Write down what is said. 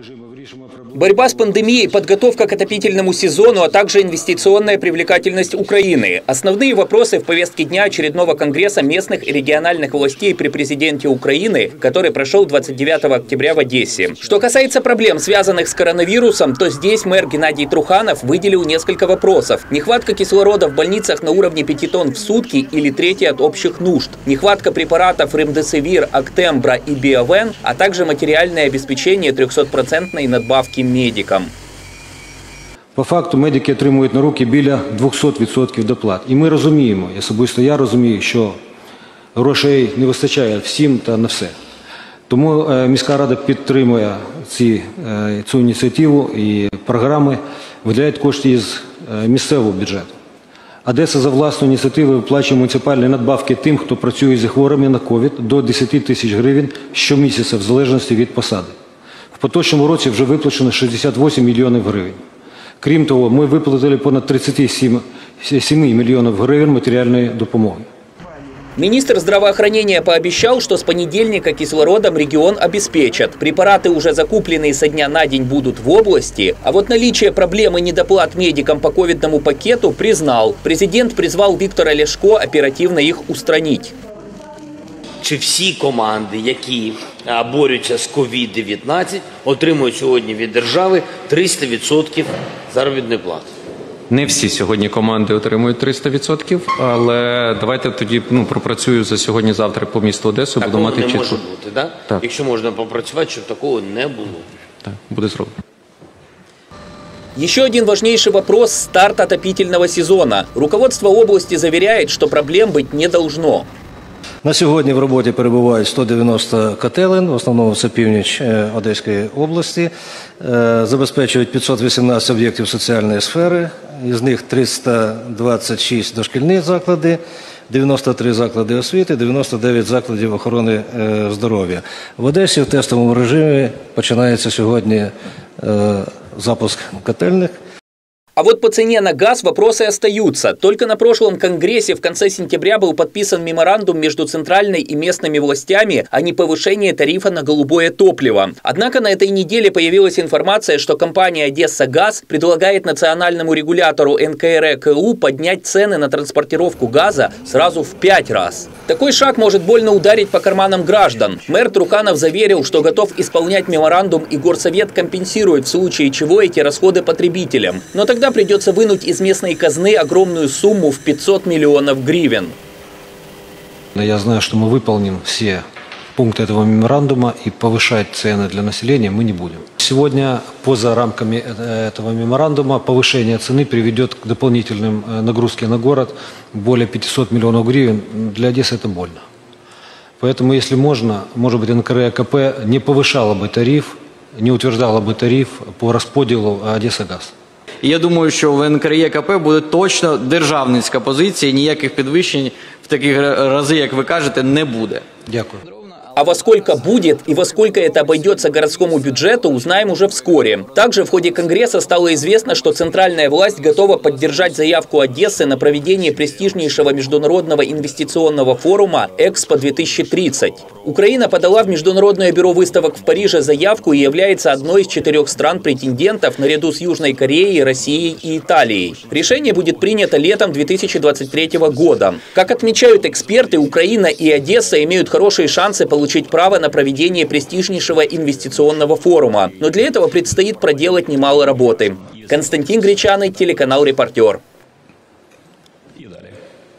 Борьба с пандемией, подготовка к отопительному сезону, а также инвестиционная привлекательность Украины. Основные вопросы в повестке дня очередного конгресса местных и региональных властей при президенте Украины, который прошел 29 октября в Одессе. Что касается проблем, связанных с коронавирусом, то здесь мэр Геннадий Труханов выделил несколько вопросов. Нехватка кислорода в больницах на уровне 5 тонн в сутки или трети от общих нужд. Нехватка препаратов Ремдесивир, Актембра и Биовен, а также материальное обеспечение 300% надбавки медикам. По факту медики отримують на руки біля 200% доплат. І ми розуміємо, особисто я розумію, що грошей не вистачає всім та на все. Тому міська рада підтримує цю ініціативу і програми виділяють кошти із місцевого бюджету. Одеса за власною ініціативою виплачує муніципальні надбавки тим, хто працює зі хворими на ковід, до 10 тисяч гривень щомісяця в залежності від посади. В поточному році вже виплачено 68 мільйонів гривень. Крім того, ми виплатили понад 37 миллионов гривен материальной допомоги. Министр здравоохранения пообещал, что с понедельника кислородом регион обеспечат. Препараты, уже закупленные со дня на день, будут в области. А вот наличие проблемы недоплат медикам по ковидному пакету признал. Президент призвал Віктора Ляшко оперативно их устранить. Чи всі команди, які борються з COVID-19, отримують сьогодні від держави 300% заробітної плати? Не всі сьогодні команди отримують 300%, але давайте тоді пропрацюю за сьогодні-завтра по місту Одесу. Такого не може бути, да? Так? Якщо можна попрацювати, щоб такого не було. Так, буде зроблено. Еще один важнейший вопрос – старт отопительного сезона. Руководство области заверяет, что проблем быть не должно. На сьогодні в роботі перебувають 190 котелень, в основному це північ Одеської області. Забезпечують 518 об'єктів соціальної сфери, із них 326 дошкільні заклади, 93 заклади освіти, 99 закладів охорони здоров'я. В Одесі в тестовому режимі починається сьогодні запуск котельних. А вот по цене на газ вопросы остаются. Только на прошлом конгрессе в конце сентября был подписан меморандум между центральной и местными властями о неповышении тарифа на голубое топливо. Однако на этой неделе появилась информация, что компания «Одессагаз» предлагает национальному регулятору НКРЕКУ поднять цены на транспортировку газа сразу в 5 раз. Такой шаг может больно ударить по карманам граждан. Мэр Труханов заверил, что готов исполнять меморандум, и горсовет компенсирует в случае чего эти расходы потребителям. Но тогда придется вынуть из местной казны огромную сумму в 500 миллионов гривен. Я знаю, что мы выполним все пункты этого меморандума, и повышать цены для населения мы не будем. Сегодня, поза рамками этого меморандума, повышение цены приведет к дополнительным нагрузке на город более 500 миллионов гривен. Для Одессы это больно. Поэтому, если можно, может быть, НКРЕКП не повышала бы тариф, не утверждала бы тариф по розподілу «Одесагаз». Я думаю, що в НКРЕКП буде точно державницька позиція, ніяких підвищень в такі рази, як ви кажете, не буде. Дякую. А во сколько будет и во сколько это обойдется городскому бюджету, узнаем уже вскоре. Также в ходе Конгресса стало известно, что центральная власть готова поддержать заявку Одессы на проведение престижнейшего международного инвестиционного форума «Экспо-2030». Украина подала в Международное бюро выставок в Париже заявку и является одной из 4 стран-претендентов наряду с Южной Кореей, Россией и Италией. Решение будет принято летом 2023 года. Как отмечают эксперты, Украина и Одесса имеют хорошие шансы получить право на проведение престижнейшего инвестиционного форума. Но для этого предстоит проделать немало работы. Константин Гречаный, телеканал «Репортер».